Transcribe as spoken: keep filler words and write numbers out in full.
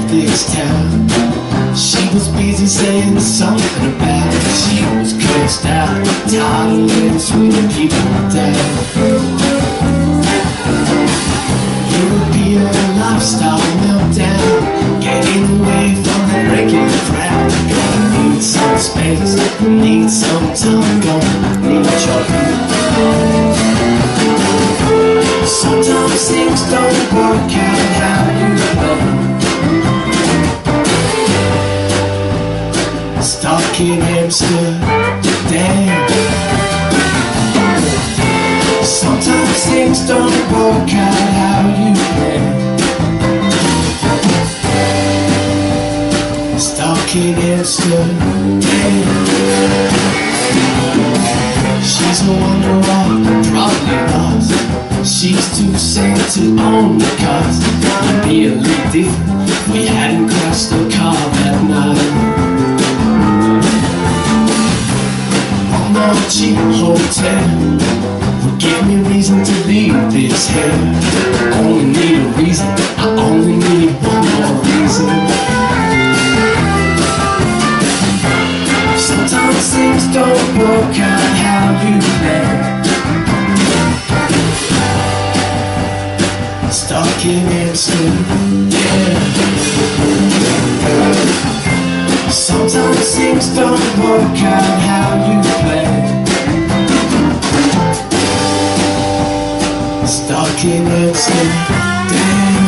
this town. She was busy saying something about it. She was cursed out, tired of living sweet people down. European lifestyle meltdown, getting away from the regular crowd. Gonna need some space, need some time, gonna need a job. Sometimes things don't work out how you know. Stuck in Amsterdam. Sometimes things don't work out how you plan. Stuck in Amsterdam. She's a wonder what, probably lost. She's too sad to own the cost. It'd be a little different if we hadn't crashed the car that night. No cheap hotel would give me reason to leave this here. Only need a reason, I only need one more reason. Sometimes things don't work out how you plan. Stuck in Amsterdam, yeah. Sometimes things don't work out how you plan. Stuck in Amsterdam.